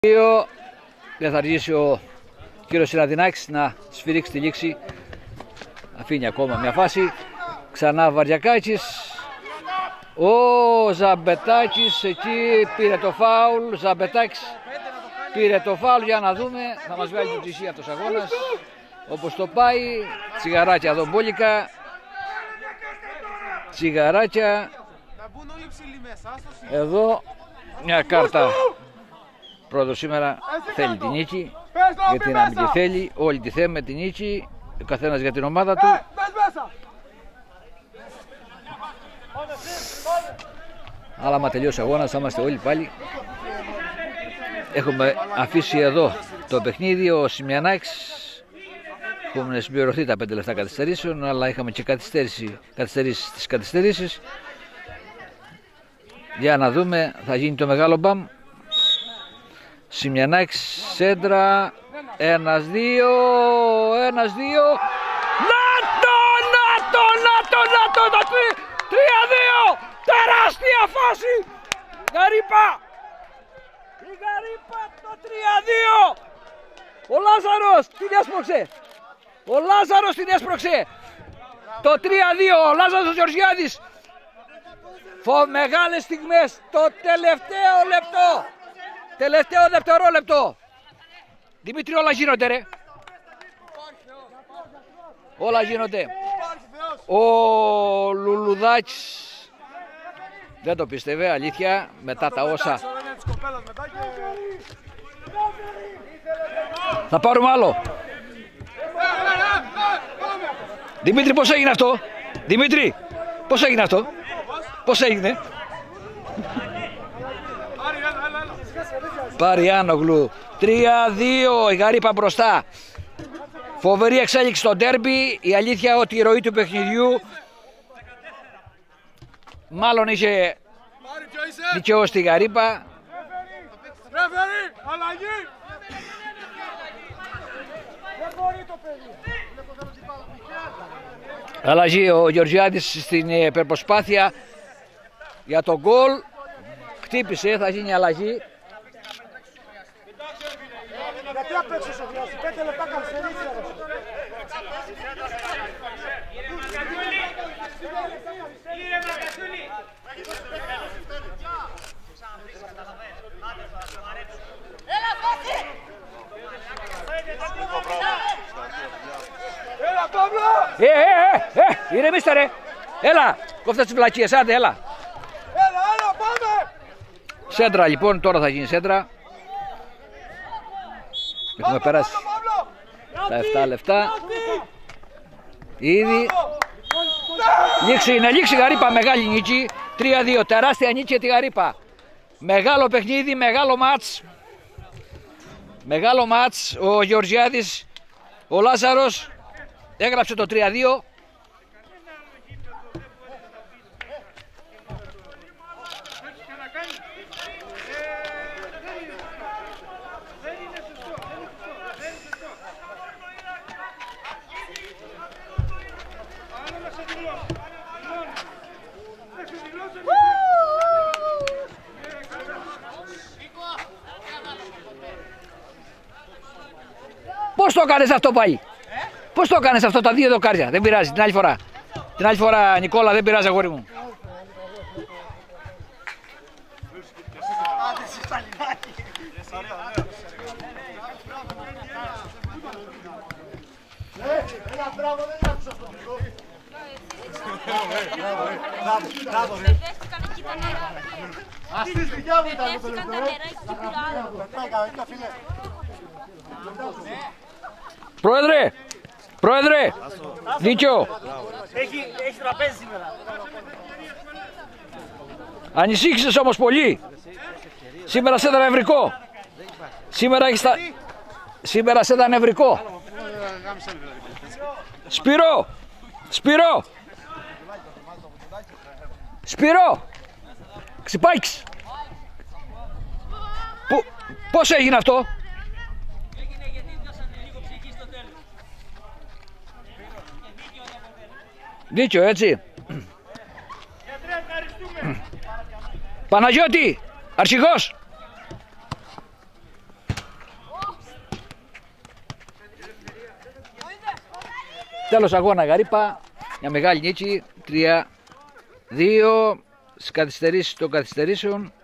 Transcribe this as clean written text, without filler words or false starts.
Δεν θα αργήσει ο κύριος Σιραδινάκης να σφυρίξει τη λήξη. Αφήνει ακόμα μια φάση. Ξανά Βαριακάκης. Ο Ζαμπετάκης εκεί πήρε το φάουλ. Ζαμπετάκης πήρε το φάουλ, για να δούμε. Θα μας βγάλει την πλησία αυτός ο αγώνας. Όπως το πάει. Τσιγαράκια εδώ μπόλικα. Τσιγαράκια. Εδώ μια κάρτα. Πρώτος σήμερα θέλει την νίκη, γιατί να μην τη θέλει, όλοι τη θέλουμε την νίκη, ο καθένας για την ομάδα του. Αλλά άμα τελειώσει ο αγώνας θα είμαστε όλοι πάλι. Έχουμε αφήσει εδώ το παιχνίδι, ο Σιμιανάκης. Έχουμε συμπληρωθεί τα 5 λεπτά καθυστερήσεων, αλλά είχαμε και καθυστερήσεις στις καθυστερήσεις. Για να δούμε, θα γίνει το μεγάλο μπαμ. Σιμιανάκης, σέντρα, 1-2, 1-2. Να το, 3-2, τεράστια φάση. Γαρίπα, η Γαρίπα το 3-2. Ο Λάζαρος την έσπρωξε, το 3-2, ο Λάζαρος Γεωργιάδης. Μεγάλες στιγμές, το τελευταίο λεπτό. Τελευταίο δευτερόλεπτο. Δημήτρη, όλα γίνονται ρε. Όλα γίνονται. Ο Λουλουδάκης δεν το πίστευε, αλήθεια, μετά τα όσα. Θα πάρουμε άλλο. Δημήτρη, πώς έγινε αυτό? Δημήτρη, πώς έγινε αυτό? Πώς έγινε? Παριάνογλου, 3-2, η Γαρίπα μπροστά. Φοβερή εξέλιξη στο ντέρμπι. Η αλήθεια ότι η ροή του παιχνιδιού μάλλον είχε δικαιώσει τη Γαρίπα. Αλλαγή ο Γεωργιάδης στην υπερπροσπάθεια για τον γκολ. Χτύπησε, θα γίνει αλλαγή. Γιατί απέξω σε βιάση, 5 λεπτά καθυστερήσει. Έλα Παύλο! Ηρεμήστε ρε! Έλα! Κόφτα τις βλακίες, άντε έλα! Έλα, πάμε! Σέντρα λοιπόν, τώρα θα γίνει σέντρα. Έχουμε περάσει τα 7 λεπτά. Ήδη λήξη Γαρίπα, μεγάλη νίκη. 3-2, τεράστια νίκη για τη Γαρίπα. Μεγάλο παιχνίδι, μεγάλο μάτς. Ο Γεωργιάδης, ο Λάζαρος έγραψε το 3-2. Πώς το έκανες αυτό πάλι? Πώς το έκανες αυτό, τα 2 δοκάρια? Δεν πειράζει, την άλλη φορά Νικόλα, δεν πειράζει αγόρι μου. Πρόεδρε, δίκιο. Έχει τραπέζι σήμερα. Ανησύχησες όμως πολύ. Σήμερα σε ήταν νευρικό. Σήμερα σε ήταν νευρικό. Σπύρο. Ξυπάκης. Πώς έγινε αυτό? Δίκιο, έτσι. Παναγιώτη, αρχηγός. Τέλος αγώνα Γαρύπα, μια μεγάλη νίκη, 3-2 στις καθυστερήσεις των καθυστερήσεων.